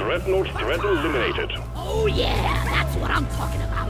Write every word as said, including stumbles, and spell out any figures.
Dreadnought threat eliminated. Oh yeah, that's what I'm talking about.